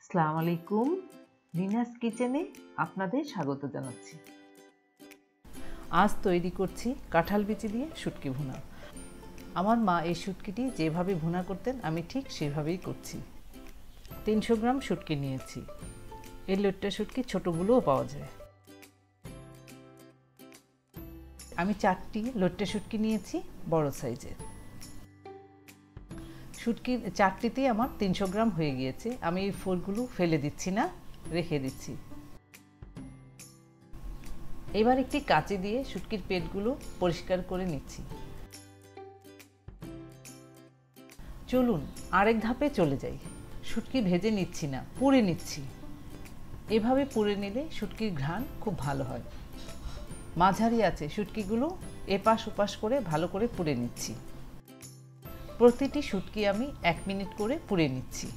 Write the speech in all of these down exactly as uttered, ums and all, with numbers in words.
আসসালামু আলাইকুম, রিনাস কিচেনে আপনাদের স্বাগত জানাচ্ছি। আজ তৈরি করছি কাঁঠাল বিচি দিয়ে শুটকি ভুনা। আমার মা এই শুটকিটি যেভাবে ভুনা করতেন আমি ঠিক সেভাবেই করছি। তিনশো গ্রাম শুটকি নিয়েছি। এই লোটটা শুটকি ছোটোগুলোও পাওয়া যায়। আমি চারটি লোট্টে শুটকি নিয়েছি বড় সাইজের। শুটকির চারটিতেই আমার তিনশো গ্রাম হয়ে গিয়েছে। আমি এই ফোরগুলো ফেলে দিচ্ছি না, রেখে দিচ্ছি। এবার একটি কাঁচি দিয়ে শুটকির পেটগুলো পরিষ্কার করে নিচ্ছি। চলুন আরেক ধাপে চলে যাই। শুটকি ভেজে নিচ্ছি না, পুড়ে নিচ্ছি। এভাবে পুড়ে নিলে শুটকির ঘ্রাণ খুব ভালো হয়। মাঝারি আছে শুটকিগুলো এপাশ ওপাশ করে ভালো করে পুড়ে নিচ্ছি। প্রতিটি শুটকি আমি এক মিনিট করে পুড়ে নিচ্ছি।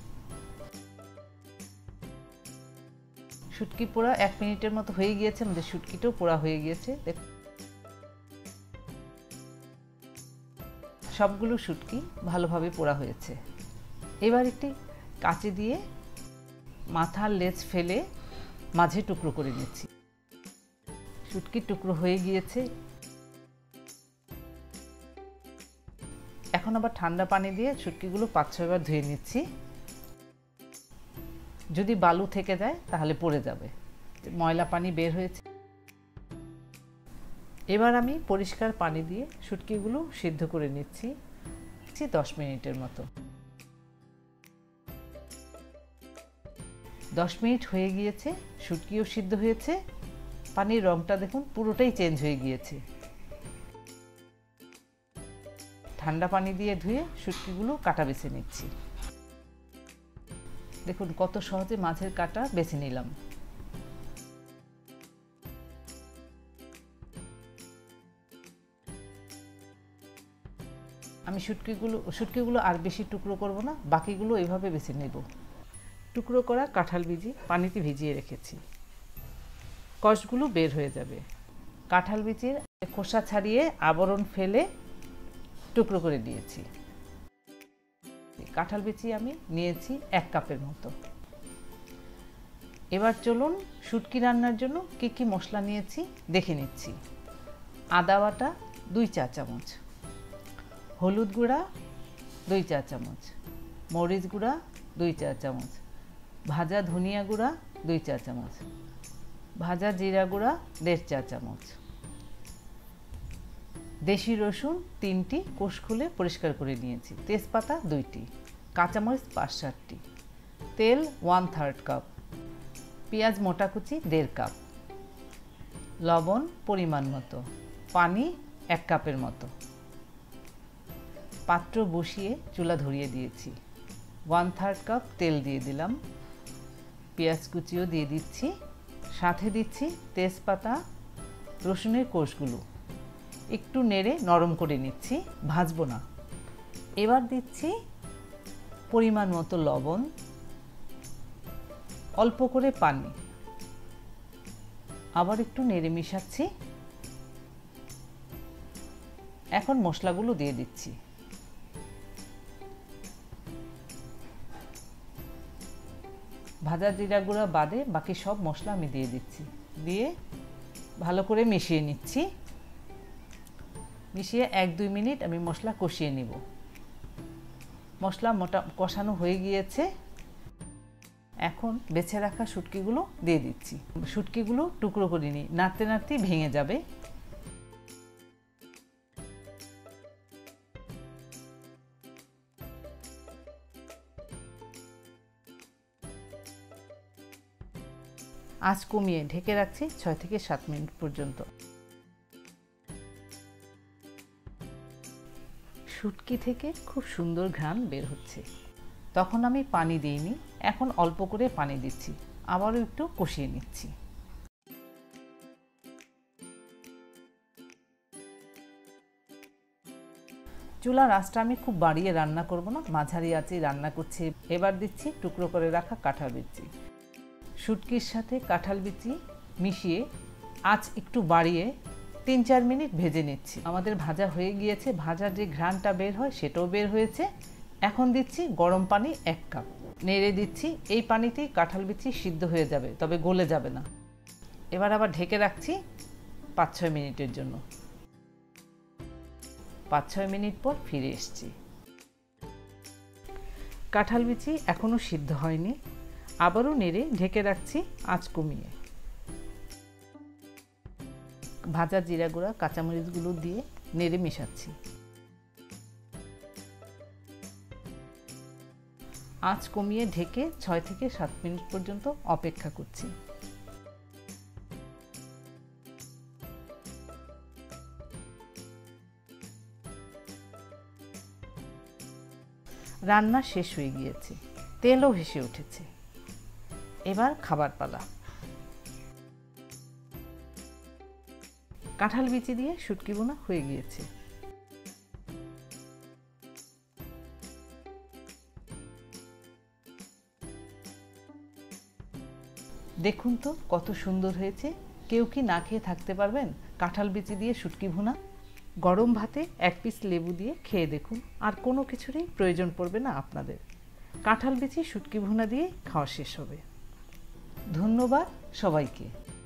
শুটকি পোড়া এক মিনিটের মতো হয়ে গিয়েছে, আমাদের শুটকিটাও পোড়া হয়ে গিয়েছে। সবগুলো শুটকি ভালোভাবে পোড়া হয়েছে। এবার একটি কাঁচি দিয়ে মাথার লেজ ফেলে মাঝে টুকরো করে নিচ্ছি। শুটকির টুকরো হয়ে গিয়েছে। এখন আবার ঠান্ডা পানি দিয়ে শুটকিগুলো পাঁচ ছয়বার ধুয়ে নিচ্ছি। যদি বালু থেকে যায় তাহলে পড়ে যাবে, ময়লা পানি বের হয়েছে। এবার আমি পরিষ্কার পানি দিয়ে শুটকিগুলো সিদ্ধ করে নিচ্ছি দশ মিনিটের মতো। দশ মিনিট হয়ে গিয়েছে, শুটকিও সিদ্ধ হয়েছে। পানির রংটা দেখুন পুরোটাই চেঞ্জ হয়ে গিয়েছে। ঠান্ডা পানি দিয়ে ধুয়ে শুটকিগুলো কাটা বেছে নিচ্ছি। দেখুন কত সহজে মাছের কাটা বেছে নিলাম। আমি শুটকিগুলো শুটকিগুলো আর বেশি টুকরো করব না, বাকিগুলো এইভাবে বেছে নেব। টুকরো করা কাঁঠাল বিচি পানিতে ভিজিয়ে রেখেছি, কষগুলো বের হয়ে যাবে। কাঁঠাল বিচির খোসা ছাড়িয়ে আবরণ ফেলে টুকরো করে দিয়েছি। কাঁঠাল বিচি আমি নিয়েছি এক কাপের মতো। এবার চলুন শুটকি রান্নার জন্য কী কী মশলা নিয়েছি দেখে নিচ্ছি। আদা বাটা দুই চা চামচ, হলুদ গুঁড়া দুই চা চামচ, মরিচ গুঁড়া দুই চা চামচ, ভাজা ধনিয়া গুঁড়া দুই চা চামচ, ভাজা জিরা গুঁড়া দেড় চা চামচ, দেশি রসুন তিনটি কোষ খুলে পরিষ্কার করে নিয়েছি, তেজপাতা দুইটি, কাঁচামরিচ পাঁচ সাতটি, তেল ওয়ান থার্ড কাপ, পেঁয়াজ মোটা কুচি দেড় কাপ, লবণ পরিমাণ মতো, পানি এক কাপের মতো। পাত্র বসিয়ে চুলা ধরিয়ে দিয়েছি। ওয়ান থার্ড কাপ তেল দিয়ে দিলাম, পেঁয়াজ কুচিও দিয়ে দিচ্ছি, সাথে দিচ্ছি তেজপাতা রসুনের কোষগুলো। একটু নেড়ে নরম করে নিচ্ছি, ভাজবো না। এবার দিচ্ছি পরিমাণ মতো লবণ, অল্প করে পানি, আবার একটু নেড়ে মিশাচ্ছি। এখন মশলাগুলো দিয়ে দিচ্ছি। ভাজা জিরা গুঁড়া বাদে বাকি সব মশলা আমি দিয়ে দিচ্ছি। দিয়ে ভালো করে মিশিয়ে নিচ্ছি। মিশিয়ে এক দুই মিনিট আমি মশলা কষিয়ে নিব। মশলা মোটা কষানো হয়ে গিয়েছে। এখন বেছে রাখা শুটকিগুলো দিয়ে দিচ্ছি। শুটকিগুলো টুকরো করে নিই, নাড়তে নাড়তে ভেঙে যাবে। আঁচ কমিয়ে ঢেকে রাখছি ছয় থেকে সাত মিনিট পর্যন্ত। শুটকি থেকে খুব সুন্দর ঘ্রাণ বের হচ্ছে। তখন আমি পানি দিইনি, এখন অল্প করে পানি দিচ্ছি, আবারও একটু কষিয়ে নিচ্ছি। চুলার আঁচটা আমি খুব বাড়িয়ে রান্না করব না, মাঝারি আঁচে রান্না করছি। এবার দিচ্ছি টুকরো করে রাখা কাঁঠাল বিচি। শুটকির সাথে কাঁঠাল বিচি মিশিয়ে আঁচ একটু বাড়িয়ে তিন চার মিনিট ভেজে নিচ্ছি। আমাদের ভাজা হয়ে গিয়েছে, ভাজার যে ঘ্রাণটা বের হয় সেটাও বের হয়েছে। এখন দিচ্ছি গরম পানি এক কাপ। নেড়ে দিচ্ছি। এই পানিতেই কাঁঠাল বিচি সিদ্ধ হয়ে যাবে, তবে গলে যাবে না। এবার আবার ঢেকে রাখছি পাঁচ ছয় মিনিটের জন্য। পাঁচ ছয় মিনিট পর ফিরে এসেছি। কাঁঠাল বিচি এখনও সিদ্ধ হয়নি। আবারও নেড়ে ঢেকে রাখছি আঁচ কমিয়ে। ভাজা জিরা গুঁড়া, কাঁচামরিচগুলো দিয়ে নেড়ে মেশাচ্ছি। আঁচ কমিয়ে ঢেকে ছয় থেকে সাত মিনিট পর্যন্ত অপেক্ষা করছি। রান্না শেষ হয়ে গিয়েছে, তেলও ভেসে উঠেছে। এবার খাবার পালা। কাঁঠাল বিচি দিয়ে শুটকি ভুনা হয়ে গিয়েছে। দেখুন তো কত সুন্দর হয়েছে। কেউ কি না খেয়ে থাকতে পারবেন কাঁঠাল বিচি দিয়ে শুটকি ভুনা? গরম ভাতে এক পিস লেবু দিয়ে খেয়ে দেখুন, আর কোনো কিছুরই প্রয়োজন পড়বে না আপনাদের। কাঁঠাল বিচি শুটকি ভুনা দিয়ে খাওয়া শেষ হবে। ধন্যবাদ সবাইকে।